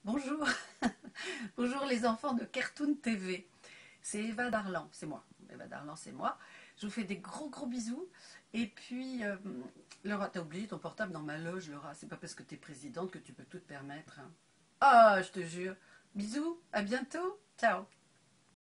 Bonjour, bonjour les enfants de Cartoon TV. C'est Eva Darlan, c'est moi. Eva Darlan, c'est moi. Je vous fais des gros bisous. Et puis, Laura, t'as oublié ton portable dans ma loge, Laura. C'est pas parce que t'es présidente que tu peux tout te permettre, hein. Ah, je te jure. Bisous, à bientôt. Ciao.